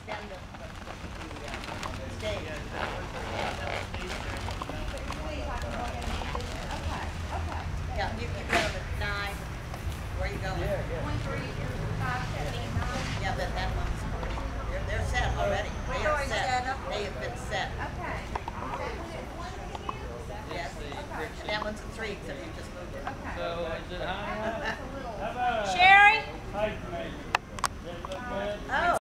extend the stage. Yeah, you can go to 9. Where you going? Yeah, yeah. 1, 3, 5, 7, 8, 9. Yeah, that one's they're set already. They are set. They have been set. Okay. Yes. And that one's a 3, except you just moved it. Okay. So is it high? That's a little. How about Sherry? height measure? Does it look good? Oh.